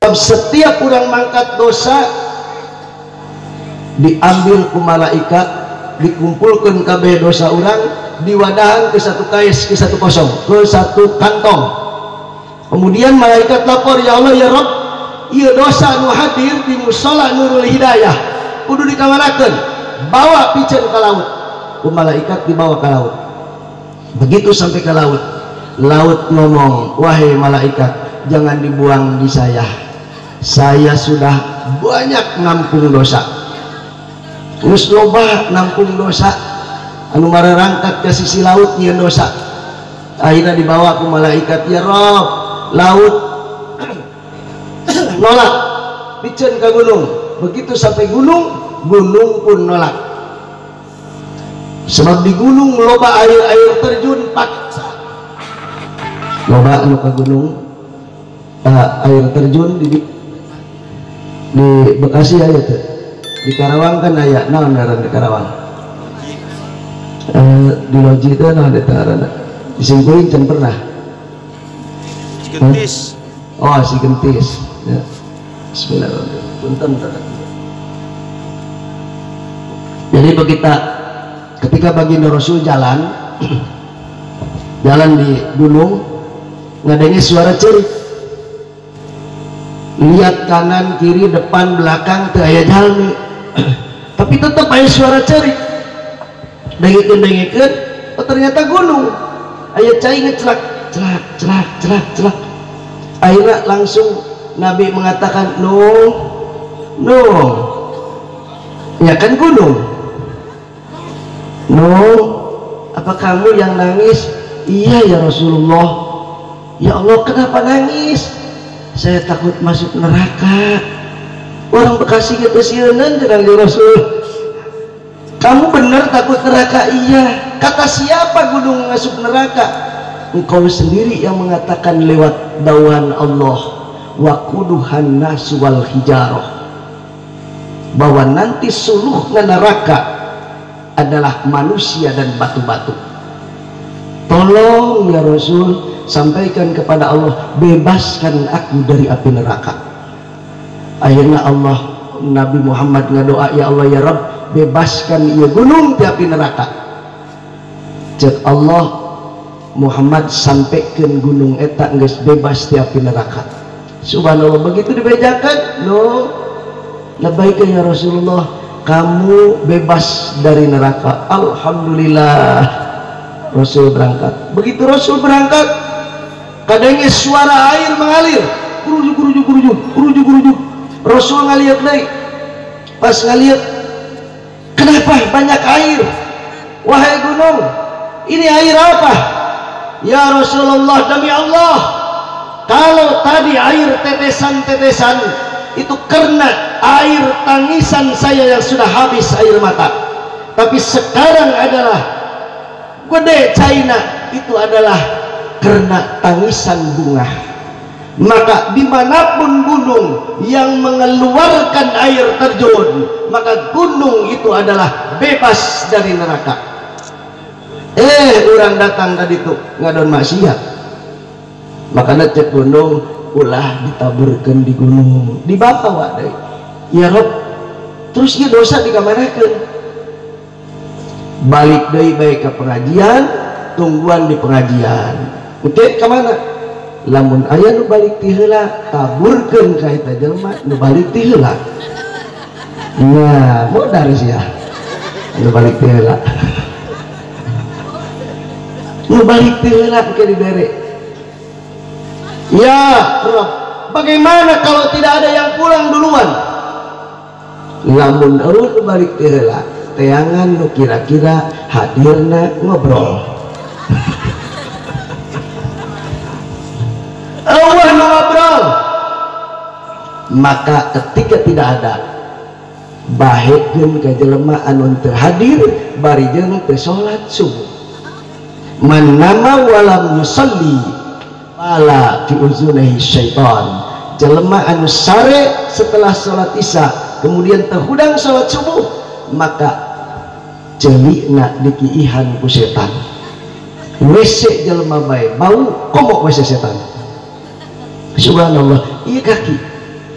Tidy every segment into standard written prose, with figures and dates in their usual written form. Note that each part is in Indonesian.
sebab setiap orang mangkat dosa diambil ku malaikat, dikumpulkan kabeh dosa orang, diwadahan ke satu kais, ke satu kosong, ke satu kantong. Kemudian malaikat lapor, ya Allah ya Rabb, ieu dosa nu hadir di musola Nurul Hidayah kudu dikamanakeun, bawa piceun ka laut. Ku malaikat dibawa ke laut. Begitu sampai ke laut, laut ngomong, wahai malaikat, jangan dibuang di saya sudah banyak nampung dosa, terus loba nampung dosa anu marerangkat ke sisi laut nyeun dosa. Akhirnya dibawa ke malaikat, ya Rob, laut nolak piceun ka gunung. Begitu sampai gunung, gunung pun nolak, sebab di gunung loba air terjun paksa. Loba anu ka gunung air terjun di Bekasi aya teh, di Karawang kan aya naon ngaran di Karawang, di loji teh naon eta ngaranna, di Singkuring can pernah Gentis. Oh si Gentis ya. Bismillahirrahmanirrahim. Jadi ketika baginda Rasul jalan di gunung, ngadengi suara cerik, lihat kanan kiri depan belakang teu aya jalmi tapi tetap aya suara cerik, dengikeun oh ternyata gunung aya cai ngecelak celak celak celak celak. Akhirnya langsung Nabi mengatakan, no ya kan gunung, no apa kamu yang nangis? Iya ya Rasulullah. Ya Allah, kenapa nangis? Saya takut masuk neraka. Orang Bekasi gitu sieunan jeung di Rasul. Kamu benar takut neraka? Iya. Kata siapa gunung masuk neraka? Engkau sendiri yang mengatakan lewat dauhan Allah, waquduhan nas wal hijarah, bahwa nanti suluhna neraka adalah manusia dan batu-batu. Tolong ya Rasul, sampaikan kepada Allah, bebaskan aku dari api neraka. Akhirnya Nabi Muhammad ngadoa, ya Allah ya Rabb, bebaskan ieu gunung di api neraka. Cek Allah, Muhammad sampaikan gunung eta geus bebas di api neraka. Subhanallah, begitu dibejakan, no labbaika ya Rasulullah, kamu bebas dari neraka. Alhamdulillah. Rasul berangkat. Begitu Rasul berangkat, kadangnya suara air mengalir, kurujuk kurujuk kurujuk kurujuk kurujuk. Rasul ngaliat deui. Pas ngaliat, kenapa banyak air? Wahai gunung, ini air apa? Ya Rasulullah, demi Allah, kalau tadi air tetesan-tetesan itu karena air tangisan saya yang sudah habis air mata, tapi sekarang adalah gede China, itu adalah karena tangisan bunga. Maka dimanapun gunung yang mengeluarkan air terjun, maka gunung itu adalah bebas dari neraka. Orang datang tadi tuh ngadon maksiat, makanya cek gunung ulah ditaburkan di gunung, dibawa deh ya Rob, terus dia dosa dikamanakeun. Balik deui baik ke pengajian, tungguan di pengajian. Oke, kemana? Lamun aya nu balik ti heula, taburkeun ka eta jelema nu balik ti heula. Nah, modar sia. Nu balik ti heula. Nu balik ti heula ke dibere. Ya, Rob, bagaimana kalau tidak ada yang pulang duluan? Lamun urut nu balik ti heula, teangan nu kira-kira hadirna ngobrol. Allah ngobrol. Maka ketika tidak ada, bahekeun ka jelema anu teu hadir bari jeung teu salat subuh. Man nama walam yusalli fala fi uzunihi syaitan. Jelema anu sare setelah salat isya kemudian teu hudang salat subuh, maka celikna dikiihan ku setan. WC jelema bae bau komok WC setan. Subhanallah, iya kaki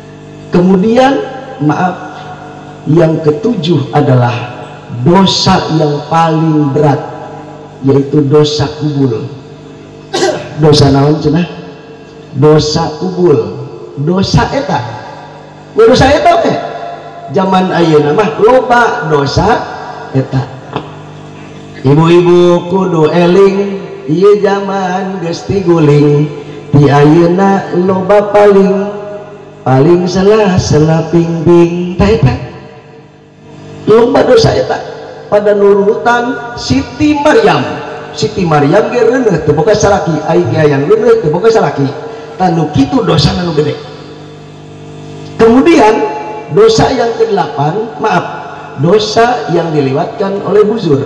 Kemudian maaf, yang ketujuh adalah dosa yang paling berat, yaitu dosa kubul. Dosa naon cenah? Dosa kubul. Dosa eta. Dosa eta teh zaman ayeuna mah loba dosa eta. Ibu-ibu kudu eling, ieu zaman geus tiguling, di ayeuna loba paling salah pingbing. Tah eta loba dosa eta pada nurutan Siti Maryam. Siti Maryam ge reuneuh teu boga salaki, ai ge hayang reuneuh teu boga salaki. Tanu kitu dosa nu gede. Kemudian dosa yang ke-8, maaf, dosa yang dilewatkan oleh buzur.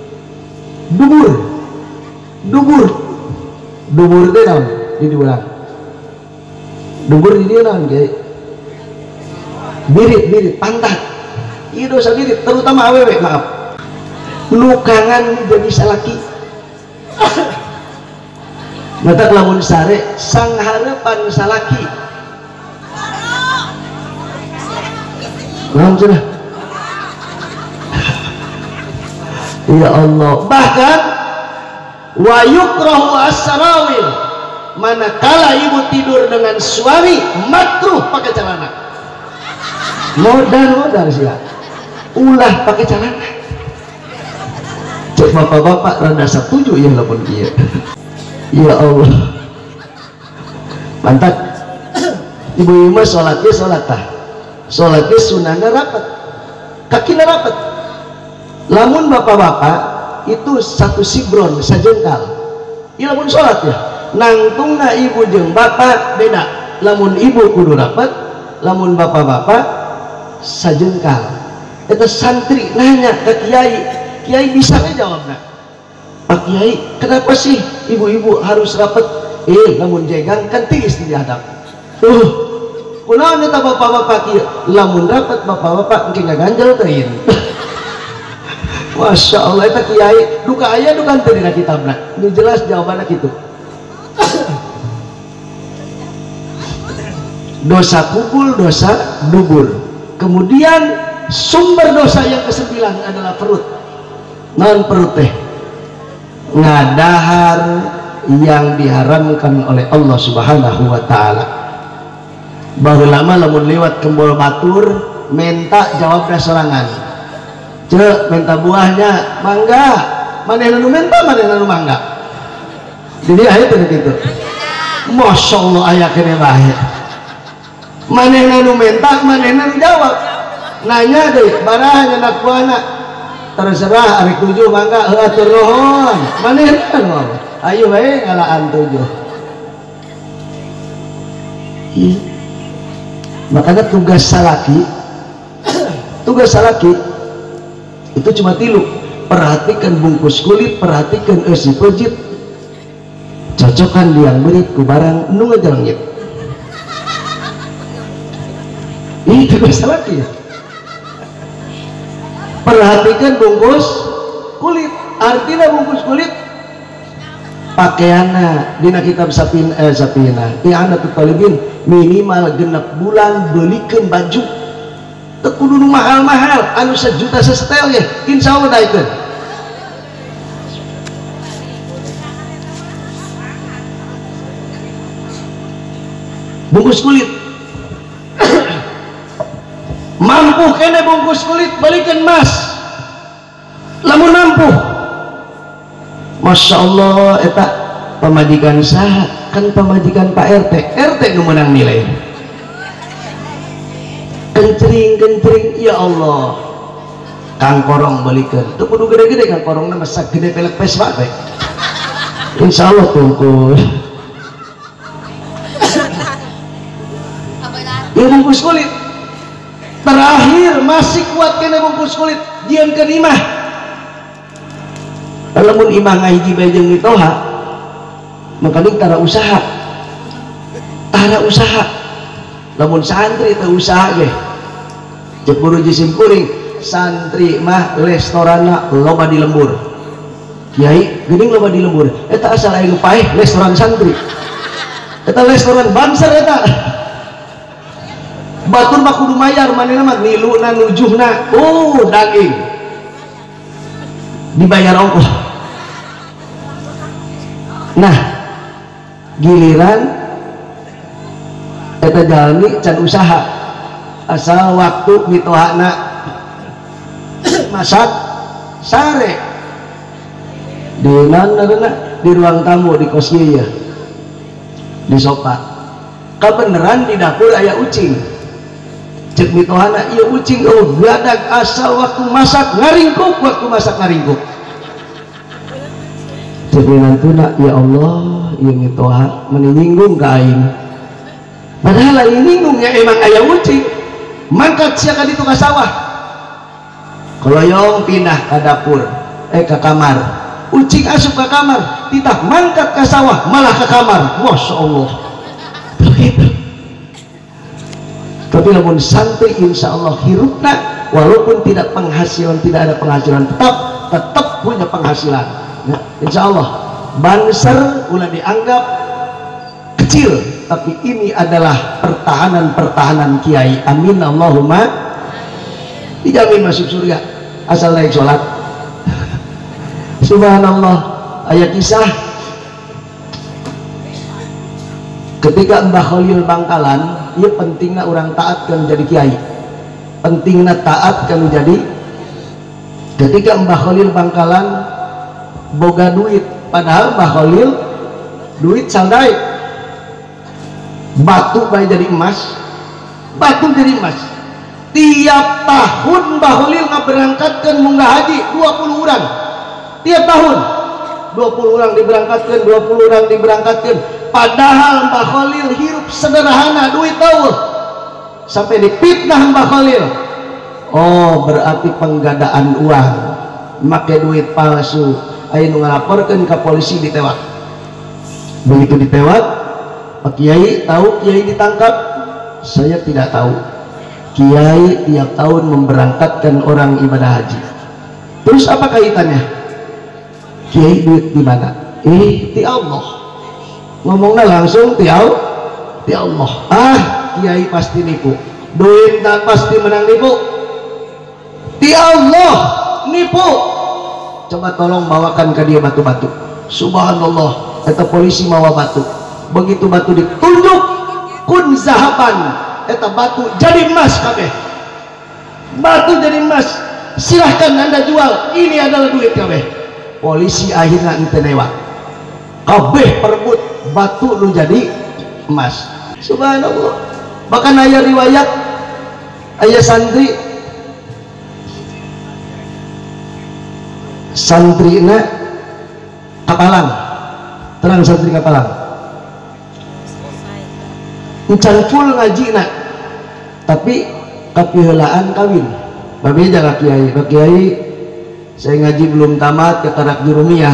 Dubur teh naon di diulang. Dubur di dieu naon ge? Birit pantat. Ieu dosa birit, terutama awewe, maaf. Lukangan jadi salaki. Mata lamun sare sang harapan salaki. Naon cenah? Ya Allah, bahkan wa yukrahu as-sarawil, manakala ibu tidur dengan suami makruh pakai celana. Modal sih ya, ulah pakai celana. Cek bapak-bapak rada setuju ya lamun ieu. Ya Allah, mantap. Ibu-ibu mah sholatnya sholatnya sunahnya rapat, kakinya rapat. Lamun bapak-bapak itu satu sibron sajengkal. Iya lamun sholat ya, nangtungna ibu jeung bapak beda. Lamun ibu kudu rapat, lamun bapak-bapak sajengkal. Eta santri nanya ke kiai bisa nggak jawabnya? Pak Kiai, kenapa sih ibu-ibu harus rapat? Lamun jegang kan tiis di hadap. Kunaon eta bapak-bapak kieu? Lamun rapat bapak-bapak engke ngaganjel teuing. Masya Allah, eta kiai duka aya duka teu dina kitabna. Ini jelas jawabanna kitu. Dosa kubul, dosa dubur. Kemudian sumber dosa yang ke-9 adalah perut. Naon perut teh? Ngadahar yang diharamkan oleh Allah Subhanahu wa taala. Baheula lamun lewat kembol batur menta jawabna sorangan. Cek menta buahnya mangga. Manehna nu menta, manehna nu mangga. Jadi aya teh kitu. Masya Allah aya keneh bae. Manehna nu menta, manehna nu jawab. Nanya deui, baraha nyenak buahna? Terserah ari 7 mangga atur nuhun. Manehna nu ayo bae ngalaan 7. Makanya tugas salaki itu cuma 3. Perhatikan bungkus kulit, perhatikan isi pejit, cocokkan liang berit ku barang nu ngajalengit. Ini tugas salaki. Perhatikan bungkus kulit, artinya bungkus kulit pakaianna dina kitab Sapina I'anatul Talibin minimal 6 bulan belikeun baju teu kudu nu mahal-mahal anu 1 juta sesetel ge insyaallah daekeun. Bungkus kulit mampu kene bungkus kulit balikeun mas lamun mampu. Masya Allah, eta pemajikan saha? Kan pemajikan Pak RT nu menang nilai. Kencring, ya Allah. Kang Korong balikeun. Teu kudu gede-gede Kang Korongna mah sak gede pelek peswa teh. Insyaallah tungkul. Ya bungkus kulit. Terakhir masih kuat kena bungkus kulit. Dieun ke imah. Lamun imah ngahiji bae jeung mitoha makanya tara usaha lamun santri teu usaha ge cek buru jisim kuring santri mah restoranna loba di lembur kiai geuning loba di lembur eta asal aya nu paeh restoran santri eta restoran banser eta batur mah kudu mayar, manehna mah niluna nujuhna daging dibayar ongkoh. Nah giliran eta jalmi can usaha asal waktu mitohana masak sare di di ruang tamu di kos ieu di sofa kabeneran di dapur aya ucing cek mitohana ieu ucing gadag asal waktu masak ngaringkuk cek nantuna ya Allah ieu mitoha menyinggung ka aing padahal aing nyinggung ya emang aya ucing mangkat sia ka ditu ka sawah koloyong pindah ke dapur ke kamar ucing asup ke kamar titah mangkat ke sawah malah ke kamar. Masya Allah begitu. Tapi namun santai insya Allah hirupna walaupun tidak ada penghasilan tetap punya penghasilan nah, insya Allah banser ulah dianggap kecil tapi ini adalah pertahanan kiai. Amin Allahumma dijamin masuk surga asal naik sholat. Subhanallah. Ayat kisah ketika Mbah Khalil Bangkalan ia pentingnya orang taat kan jadi kiai, pentingnya taat kan jadi ketika Mbah Khalil Bangkalan boga duit padahal Mbah Khalil duit saldai batu baik jadi emas tiap tahun Mbah Khalil ngaberangkatkan munggah haji 20 orang tiap tahun 20 orang diberangkatkan padahal Mbah Khalil hirup sederhana duit tahu sampai dipitnah Mbah Khalil. Berarti penggadaan uang make duit palsu aya nu ngalaporkeun ke polisi ditewak. Begitu ditewak Pak Kiai tahu Kiai ditangkap? Saya tidak tahu. Kiai tiap tahun memberangkatkan orang ibadah haji. Terus apa kaitannya? Kiai duit di mana? Ti Allah. Ngomongnya langsung ti Allah. Kiai pasti nipu. Duit tak pasti menang nipu. Ti Allah nipu. Coba tolong bawakan ke dia batu-batu. Subhanallah. Eta polisi mawa batu. Begitu batu ditunjuk kun zahaban. Eta batu jadi emas kabeh. Batu jadi emas. Silahkan Anda jual. Ini adalah duit kabeh. Polisi akhirnya ente newak. Kabeh perebut batu lu jadi emas. Subhanallah. Bahkan aya riwayat aya santrina kapalang. Terang santri kapalang. Encan full ngajina. Tapi kapiheulaan kawin. Babe jaga kiai, Pak Kiai saya ngaji belum tamat ke tarak jurumiyah.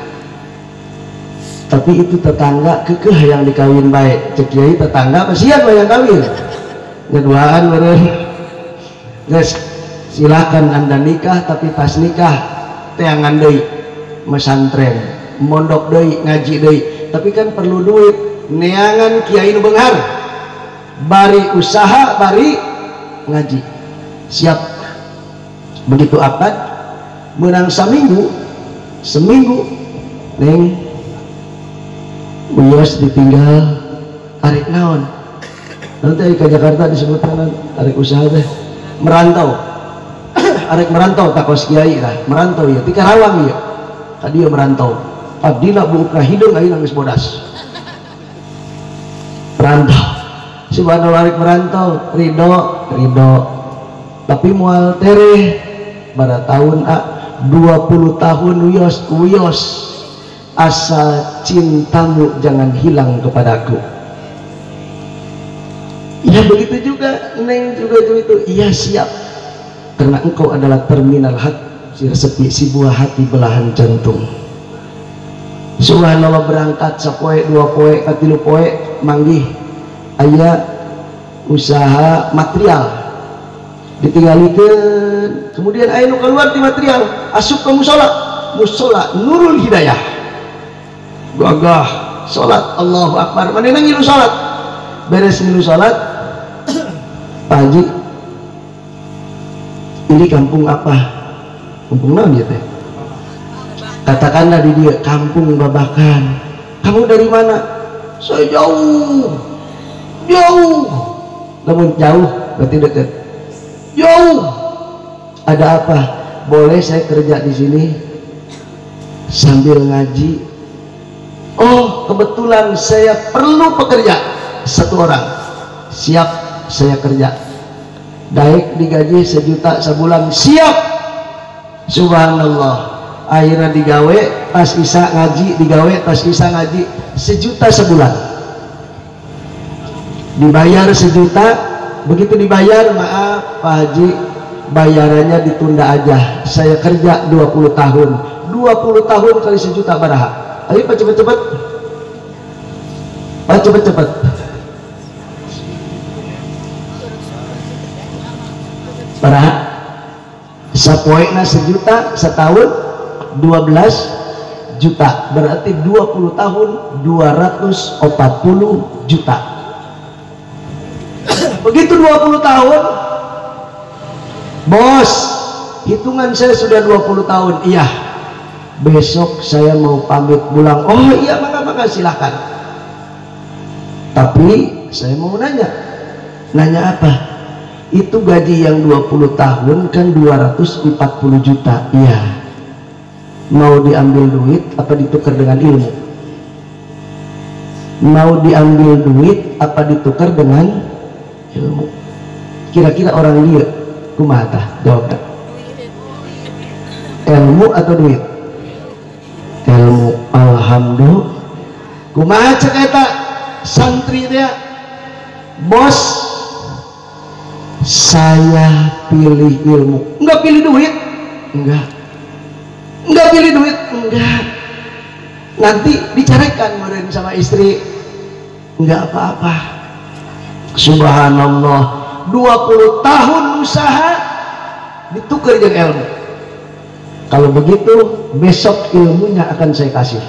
Tapi itu tetangga kekeh yang dikawin baik. Cek Kiai tetangga kasihan yang kawin. Ngeduaan beren. Guys, silahkan Anda nikah tapi pas nikah teangan deui mesantren, mondok deui, ngaji deui. Tapi kan perlu duit. Neangan kiai nu beunghar. Bari usaha, bari ngaji. Siap. Begitu akad menang seminggu neng Uyos ditinggal tarik naon nanti ke Jakarta disebutkan tarik usaha teh merantau arek merantau takos kiai lah merantau ya di Karawang ya tadi ya merantau abdina buukna hidung ayeuna geus bodas merantau subhanallah arek merantau ridho tapi mual tereh pada tahun 20 tahun uyos asal cintamu jangan hilang kepadaku. Ya begitu juga neng juga itu iya siap karena engkau adalah terminal hati si buah hati belahan jantung. Subhanallah berangkat sapoe 2 poe 3 poe manggih aya usaha material ditinggalikeun kemudian aya nu keluar ti material asup ke musola Nurul Hidayah gagah salat Allahu Akbar manehna ngilu salat beres ngilu salat Pak Haji, ini kampung apa? Kampung naon ya teh? Katakanlah di dia kampung Babakan. Kamu dari mana? Saya jauh. Namun jauh berarti dekat. Jauh. Ada apa? Boleh saya kerja di sini sambil ngaji? Oh, kebetulan saya perlu pekerja satu orang. Siap, saya kerja. Daik digaji 1 juta sebulan. Siap. Subhanallah. Akhirnya digawe pas isa ngaji, digawe pas isa ngaji 1 juta sebulan. Dibayar 1 juta. Begitu dibayar, maaf Pak Haji, bayarannya ditunda aja. Saya kerja 20 tahun. 20 tahun kali 1 juta baraha. Ayo Pak, cepet-cepet. Pak, cepet-cepet. Baraha. Sapoena 1 juta setahun 12 juta. Berarti 20 tahun 240 juta. Begitu 20 tahun, bos, hitungan saya sudah 20 tahun. Iya, besok saya mau pamit pulang. Oh iya, maka silahkan. Tapi saya mau nanya apa? Itu gaji yang 20 tahun kan 240 juta. Iya, mau diambil duit apa ditukar dengan ilmu? Mau diambil duit apa ditukar dengan ilmu? Kira-kira orang dia kumaha tah jawab? Ilmu atau duit? Ilmu. Alhamdulillah. Kumaha cek eta santri dia? Bos, saya pilih ilmu. Enggak pilih duit? Enggak pilih duit? Enggak. Nanti dicarikan meureun sama istri. Enggak apa-apa. Subhanallah, 20 tahun usaha ditukar dengan ilmu. Kalau begitu besok ilmunya akan saya kasih.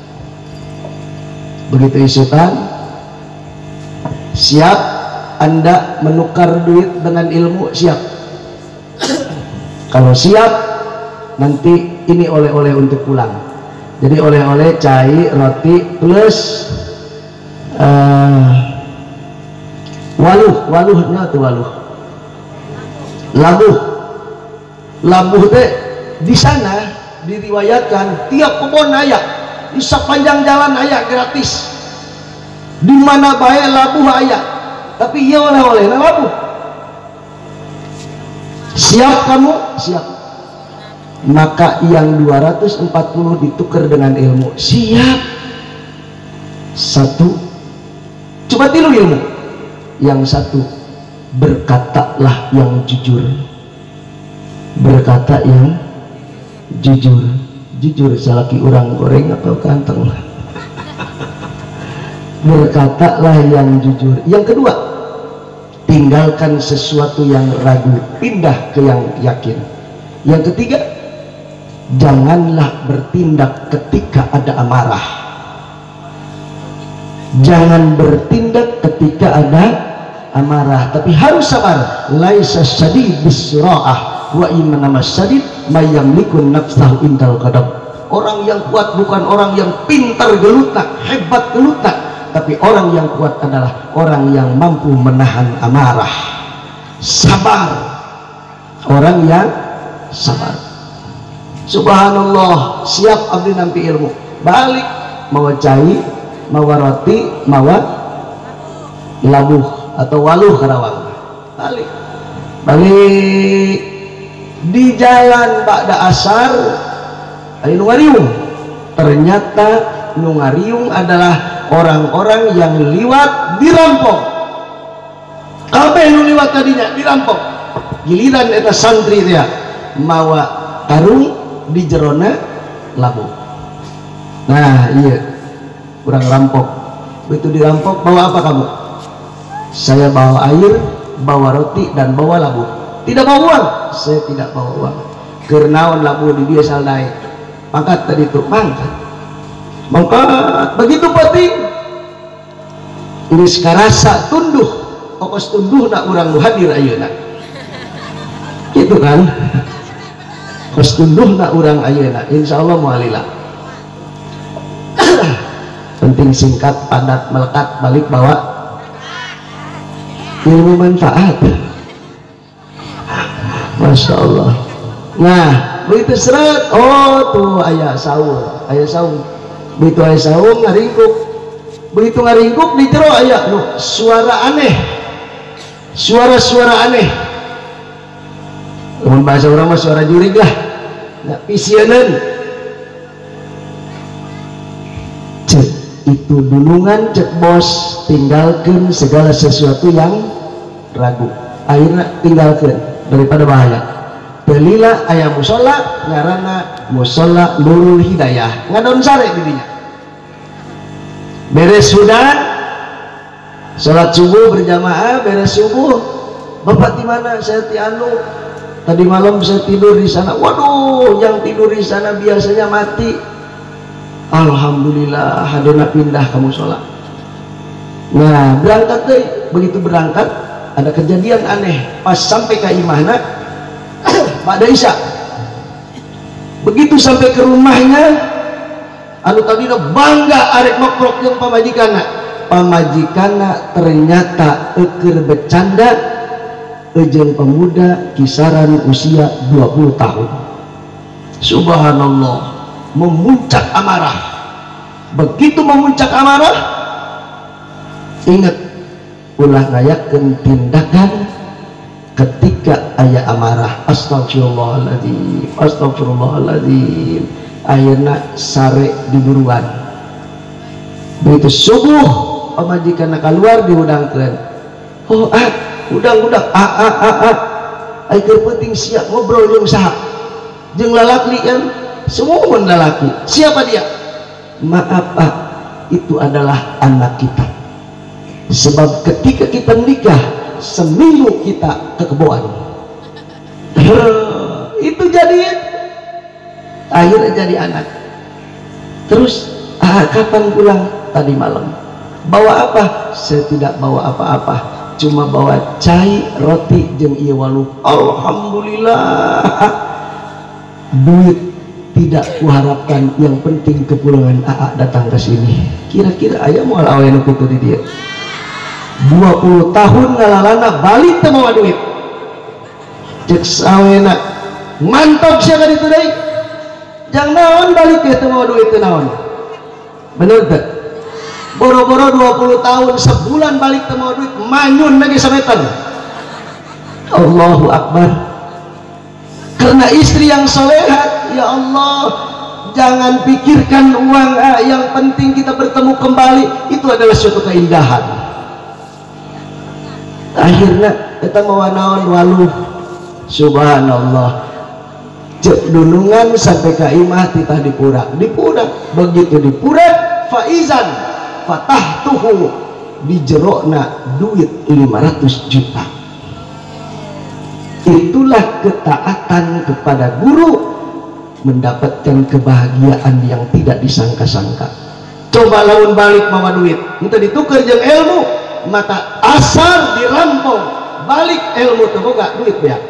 Begitu isukan, siap Anda menukar duit dengan ilmu? Siap. Kalau siap, nanti ini oleh-oleh untuk pulang. Jadi oleh-oleh cai, roti plus waluh nah tuh waluh, labuh teh di sana diriwayatkan tiap kebun aya, di sepanjang jalan aya gratis, di mana bae labuh aya, tapi iya oleh-oleh nah labuh. Siap kamu? Siap. Maka yang 240 ditukar dengan ilmu. Siap. 1, coba tilu ilmu. Yang 1, berkatalah yang jujur. Berkata yang jujur salaki orang goreng atau kantong. Berkatalah yang jujur. Yang kedua, tinggalkan sesuatu yang ragu, pindah ke yang yakin. Yang ketiga, janganlah bertindak ketika ada amarah. Jangan bertindak ketika ada amarah, tapi harus sabar. Laisa syadid bisura'ah wa innama syadid may yamliku nafsahu indal qadab. Orang yang kuat bukan orang yang pintar gelutak, hebat gelutak, tapi orang yang kuat adalah orang yang mampu menahan amarah. Sabar. Orang yang sabar. Subhanallah, siap abdi nampi ilmu. Balik mawa cai, mawa roti, mawa labuh atau waluh Karawang. Balik di jalan ba'da asar ayo nungariung. Ternyata nungariung adalah orang-orang yang liwat dirampok. Kabeh nu liwat tadinya dirampok. Giliran eta santri dia mawa karung di jerona labu. Nah iya, kurang rampok. Begitu dirampok, bawa apa kamu? Saya bawa air, bawa roti, dan bawa labu. Tidak bawa uang? Saya tidak bawa uang. Kernaon labu di dia saldai. Pangkat tadi itu, pangkat. Begitu penting. Ini sekarasa tunduh okos tunduh nak urang nu hadir ayeuna gitu kan. Okos tunduh nak urang ayeuna insyaallah mualila. Penting singkat padat melekat balik bawa ilmu manfaat. Masya Allah. Nah begitu seret, oh tuh ayah saung begitu ayah saung ngaringkuk, begitu ngaringkuk di jero ayah suara aneh, suara aneh. Dengan bahasa orang mah suara jurig lah, nggak pisianan. Cek itu dulungan, cek bos, tinggalkan segala sesuatu yang ragu. Akhirnya tinggalkan daripada bahaya. Belilah ayah musola ngarana musola Nurul Hidayah ngadon sare didinya. Beres sudah sholat subuh berjamaah, beres subuh bapak di mana? Saya di anu tadi malam bisa tidur di sana. Waduh, yang tidur di sana biasanya mati. Alhamdulillah hadena pindah ke musola. Nah berangkat deh, begitu berangkat ada kejadian aneh pas sampai ke imahna pada Isya. Begitu sampai ke rumahnya anu tadi bangga arek mokrok yang pamajikana ternyata eker bercanda ejeng pemuda kisaran usia 20 tahun. Subhanallah, memuncak amarah. Begitu memuncak amarah, ingat ulah ngayakeun tindakan ketika ayah amarah. Astagfirullahaladzim, astagfirullahaladzim. Ayeuna sare di buruan. Begitu subuh pamajikan keluar diudangkeun. Oh udang ayeuna penting siap ngobrol jeung saha? Jeung lalaki kan semua pun lalaki. Siapa dia? Maaf itu adalah anak kita. Sebab ketika kita menikah seminggu kita ke kebon itu jadi akhirnya jadi anak. Terus kapan pulang? Tadi malam. Bawa apa? Saya tidak bawa apa-apa, cuma bawa cai, roti, jeung ieu waluh. Alhamdulillah. Duit tidak kuharapkan, yang penting kepulangan AA datang ke sini. Kira-kira aya moal awe nu kitu di dieu. 20 tahun ngalalana balik teu mawa duit. Cek sawena mantap sia ka ditu deui. Jang naon balik teu mawa duit teu naon. Bener teu? Boro-boro 20 tahun sebulan balik teu mawa duit, manyun lagi sametan. Allahu Akbar. Karena istri yang solehat, ya Allah, jangan pikirkan uang, yang penting kita bertemu kembali. Itu adalah suatu keindahan. Akhirnya kita mau naon waluh. Subhanallah, cek dunungan sampai ke imah titah dipurak. Begitu dipurak faizan fatahtuhu, dijerokna duit 500 juta. Itulah ketaatan kepada guru, mendapatkan kebahagiaan yang tidak disangka-sangka. Coba lawan balik mawa duit, minta ditukar jeung ilmu, maka asar dirampung, balik ilmu terbuka duit ya.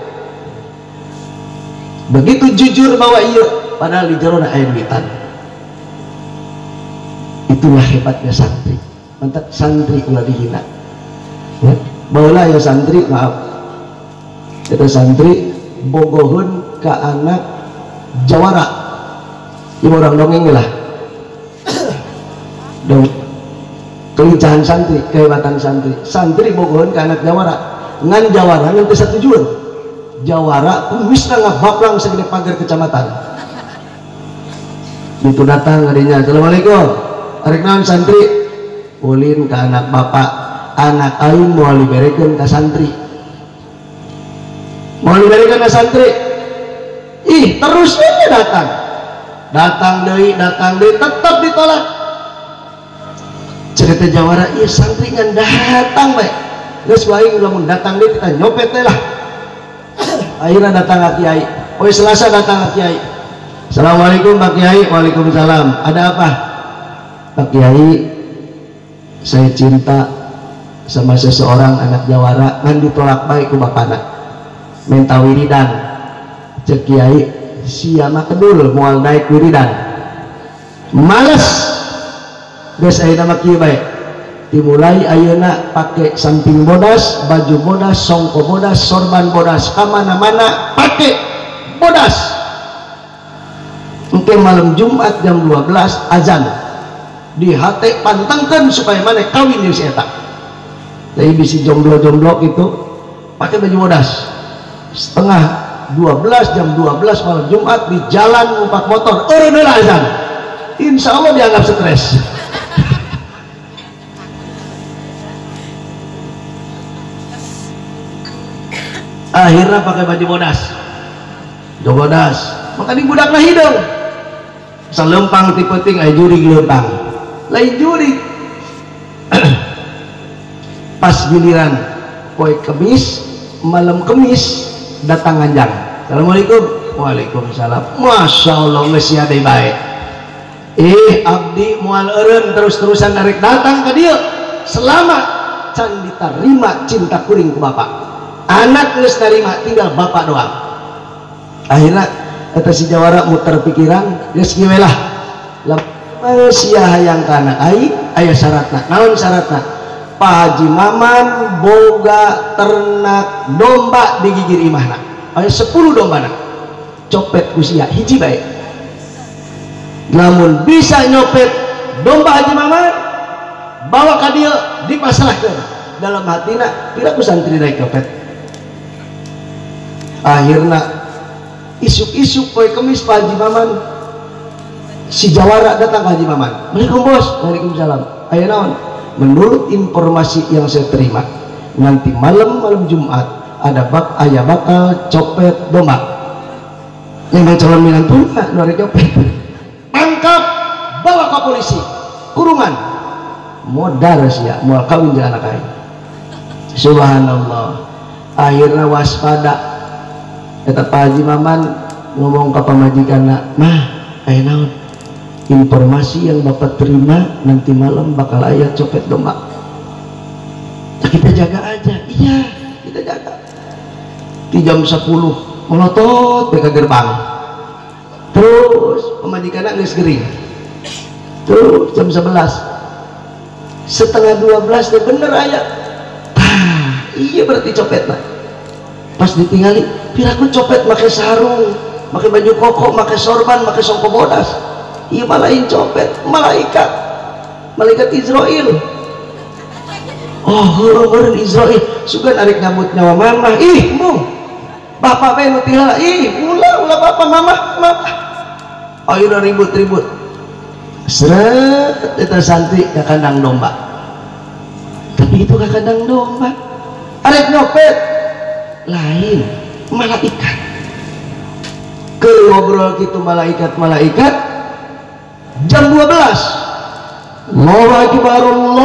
Begitu jujur bahwa iya, padahal di jerona aya duitan. Itulah hebatnya santri. Mantap santri ulah dihina. Ya, baheula ya santri, maaf. Kita santri bogohun ke anak jawara. Ibu orang dongeng lah. Dong. Kelincahan santri, kehebatan santri. Santri bogohun ke anak jawara. Ngan jawara nanti setujuan. Jawara wisna ngabaplang segede pagar kecamatan. Itu datang adanya, assalamualaikum. Arek naon santri? Ulin ke anak bapak. Anak aing mau liberekeun ke santri. Mau liberekeun ke santri. Ih, terus aja datang deui tetap ditolak. Cerita jawara, iya santri kan datang baik. Geus wae lamun datang deui kita nyopet teh lah. Akhirnya datang Pak Kiai. Oh Selasa datang Pak Kiai. Assalamualaikum Pak Kiai. Waalaikumsalam. Ada apa? Pak Kiai, saya cinta sama seseorang anak jawara ngan ditolak baik ku bapana minta wiridan cek kiai sia mah kedul moal naik wiridan males geus ayeuna mah kieu bae dimulai ayeuna pake samping bodas baju bodas songko bodas sorban bodas kamana-mana pake bodas engke malam Jumat jam 12 azan di hati pantangkan supaya mana kawin yang saya tak jadi bisi jomblo-jomblo itu pakai baju bodas setengah 12 jam 12 malam Jumat di jalan numpak motor eureun azan insya Allah dianggap stres akhirnya pakai baju bodas maka di budak lah hidung selempang tipe ting ay juri lempang lain juri pas giliran poe kemis malam kemis datang anjang assalamualaikum waalaikumsalam masya Allah masih ada baik abdi mual eureun terus-terusan narek datang ke dia selamat can diterima cinta kuring ku bapak anak geus narima tinggal bapak doang akhirnya eta si jawara muter pikiran geus kieu lah sia hayang kana aya syaratna naon syaratna Pak Haji Maman boga ternak domba di gigir imahna aya 10 dombana copet ku sia hiji bae namun bisa nyopet domba Haji Maman bawa ka dieu dipasrahkeun dalam hatina piraku santri daek copet akhirna isuk-isuk poe kemis Pak Haji Maman si jawara datang ke Haji Maman Assalamualaikum bos waalaikumsalam aya naon menurut informasi yang saya terima nanti malam Jumat ada ayah bakal copet domba yang calon minantuna nuari copet angkat bawa ke polisi kurungan modar sia moal kawin jeung anak aing subhanallah akhirnya waspada eta Pak Haji Maman ngomong ke pamajikanna mah aya naon informasi yang bapak terima nanti malam bakal ayat copet domba kita jaga aja iya kita jaga di jam 10 melotot ke gerbang terus pamajikanna geus gering terus jam 11 setengah 12 teh bener ayat iya berarti copetna pas ditinggali piraku copet pakai sarung pakai baju koko pakai sorban pakai songko bodas iya malain copet malaikat Israel oh heureun Israel sugan arek nyambut nyawa mamah mu bapak bae nu tinggal ulah bapak mamah ayeuna ribut-ribut seret eta santri ka kandang domba tapi itu ka kandang domba arek nyopet lain malaikat ke ngobrol gitu malaikat jam 12 Allahu Akbar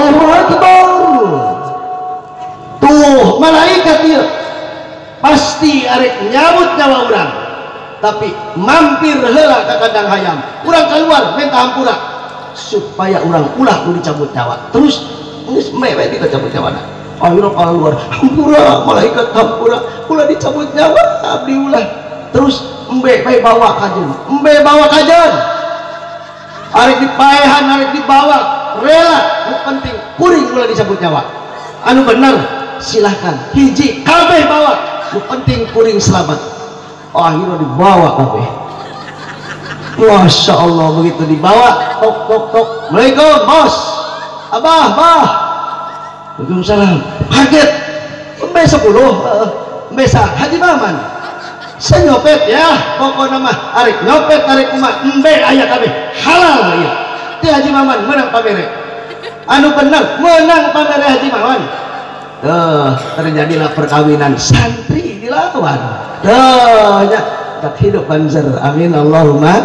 tuh malaikat dia pasti arek nyabut nyawa urang tapi mampir heula ka kandang hayam urang keluar minta hampura supaya urang ulah ku dicabut nyawa terus geus mewe dicabut nyawana akhirnya keluar hampura malaikat hampura ulah dicabut nyawa abdi ulah terus embe bawa kajen arek dipaehan arek dibawa rela nu penting kuring ulah disebut nyawa anu bener silahkan hiji kabeh bawa nu penting kuring selamat akhirnya dibawa kabeh masya Allah begitu dibawa tok Assalamualaikum bos abah Waalaikumsalam kaget embe 10 embe Haji Maman saya nyopet ya pokoknya mah arek nyopet arek umat embe aya kabeh halal ya ti Haji Maman menang pamere anu bener menang pamere Haji Maman terjadilah perkawinan santri dilawan nya tak hidup banzer amin Allahumma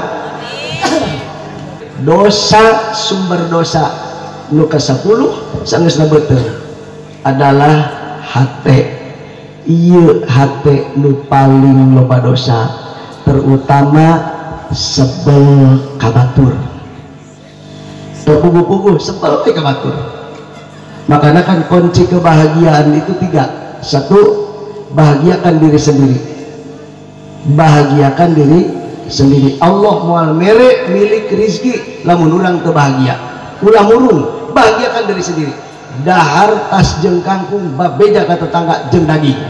dosa sumber dosa nu ka-10 sanesna beuteung adalah hate iya hati nu paling loba dosa terutama sebel kabatur terpugu-pugu sebel kabatur Makanya kan kunci kebahagiaan itu 3. 1, bahagiakan diri sendiri. Bahagiakan diri sendiri. Allah mual mere milik rizki lamun urang teu bahagia. Ulah murung, bahagiakan diri sendiri. Dahar tas jeung kangkung babeja ka tetangga jeung daging.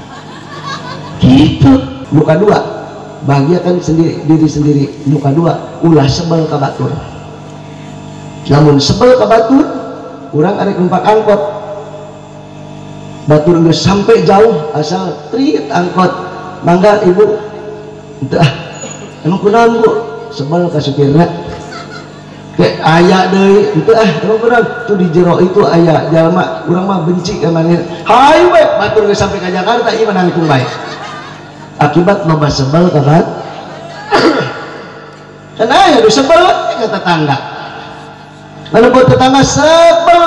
Gitu. Muka 2, bahagiakan sendiri diri sendiri. Muka 2, ulah sebel ka batur. Lamun sebel ka batur, urang arek numpak angkot. Batur geus sampai jauh asal trit angkot. Mangga ibu. Entah. Emang kunaon Bu? Sebel ka supirna. Kayak aya deui, henteu emang kunaon? Tuh di jero itu aya jalma urang mah benci ka maneh. Hai we, batur geus sampai ka Jakarta ieu nangtung bae. Akibat loba sebel ka kan? Kan aya nu sebel ka tetangga. Lalu buat tetangga sebel.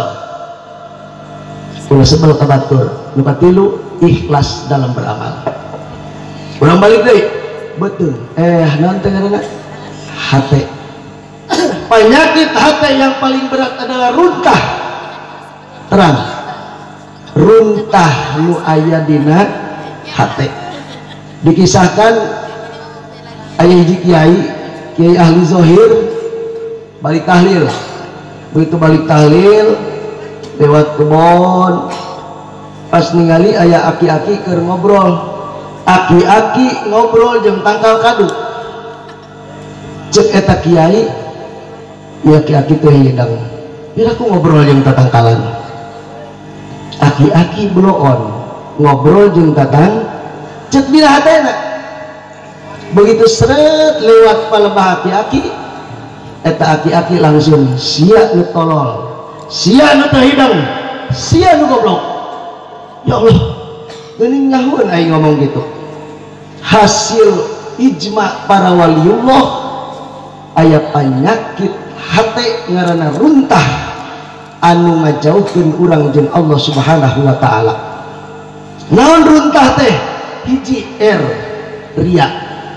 Ulah sebel ka batur. Nu katilu, ikhlas dalam beramal. Urang balik deui. Betul. Naon teh ngaranna? Hate. Penyakit hati yang paling berat adalah runtah. Terang. Runtah nu aya dina hate. Dikisahkan aya hiji kiai ahli zahir balik tahlil. Begitu balik tahlil lewat kebon, pas ningali aya aki-aki keur ngobrol. Aki-aki ngobrol jeung tangkal kadu. Cek eta kiai, ya aki-aki teh hidang. Biar aku ngobrol jeung tatangkalan. Aki-aki bloon ngobrol jeung tatang, cek dina hatena. Begitu seret lewat palebah aki-aki, eta aki-aki langsung sia nu tolol, sia nu teu hidang, sia nu goblok. Ya Allah, geuning nyahueun aing ngomong gitu. Hasil ijma para waliullah aya penyakit hate ngaranna runtah anu ngajauhkeun urang jeung Allah Subhanahu wa taala. Naon runtah teh? Hiji riya.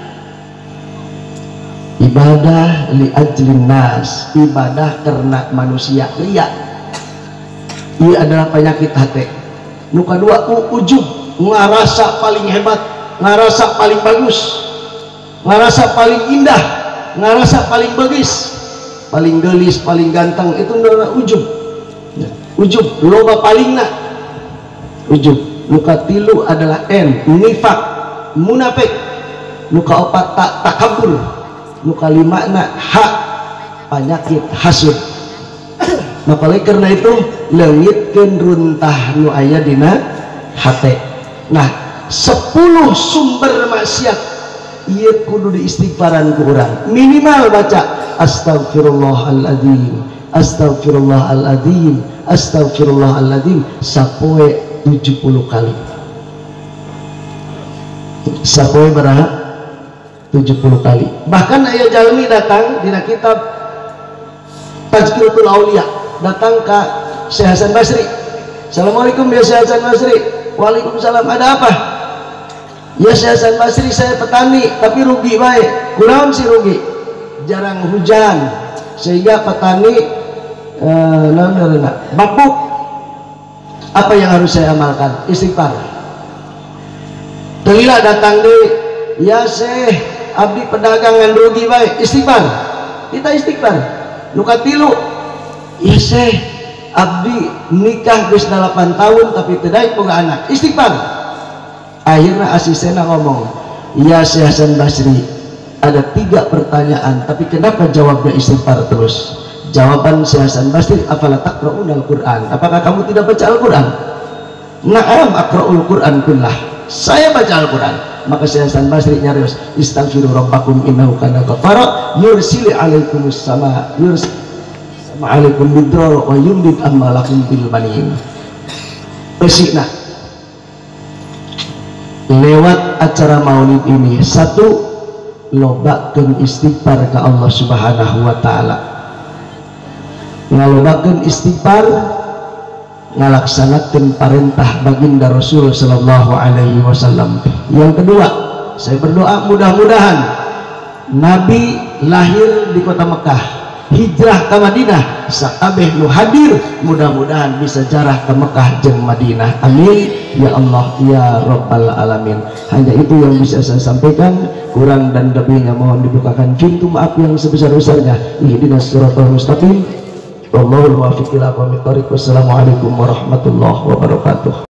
Ibadah li ajlin nas, ibadah karena manusia, riya. Ini adalah penyakit hate. Nu kadua ujub, ngarasa paling hebat, ngarasa paling bagus, ngarasa paling indah, ngarasa paling bagus, paling gelis, paling ganteng. Itu adalah ujub. Ujub loba palingna ujub. Nuka tilu adalah nifak, munafik. Nuka opat takabur. Nuka limana hak, penyakit hasud. Maka karena itu leungitkeun runtah nu aya dina hate. Nah, 10 sumber maksiat ieu kudu diistighfaran ku urang. Minimal baca astagfirullahaladzim, astagfirullahaladzim, astagfirullahaladzim sapoe 70 kali. Sapoe baraha? 70 kali. Bahkan aya jalmi datang dina kitab Tazkiratul Aulia, datang ke Syekh Hasan Basri. Assalamualaikum ya Syekh Hasan Basri. Waalaikumsalam, ada apa? Ya Syekh Hasan Basri, saya petani tapi rugi baik. Kunaon sih rugi? Jarang hujan sehingga petani bapuk. Apa yang harus saya amalkan? Istighfar. Terila datang deh, ya Syekh, abdi pedagangan rugi baik. Istighfar. Kita istighfar. Nukatilu, ya Syekh, abdi nikah geus 8 tahun tapi tidak boga anak. Istighfar. Akhirnya asisena ngomong, ya Syekh Hasan Basri, ada 3 pertanyaan tapi kenapa jawabnya istighfar terus? Jawaban Syekh Hasan Basri, afala taqra'unal Qur'an, apakah kamu tidak baca Al-Quran? Na'am aqra'ul Qur'an kullah, saya baca Al-Quran. Maka Syekh Hasan Basri nyarios, istaghfiru rabbakum innahu kana ghafara yursilu alaikumus sama alaikum bidrar wa yumdid amalakum bil banin. Besikna lewat acara maulid ini, 1, lobakeun istighfar ke Allah Subhanahu wa taala. Ngalobakeun istighfar, ngalaksanakeun perintah baginda Rasul sallallahu alaihi wasallam. Yang kedua, saya berdoa mudah-mudahan Nabi lahir di kota Mekah, hijrah ke Madinah, sakabeh nu hadir mudah-mudahan bisa jarah ke Mekah jeung Madinah. Amin ya Allah ya Rabbal Alamin. Hanya itu yang bisa saya sampaikan, kurang dan lebihnya mohon dibukakan pintu maaf yang sebesar-besarnya. Ihdinas siratal mustaqim. Wallahul muwaffiq ila aqwamit thoriq. Wassalamualaikum warahmatullahi wabarakatuh.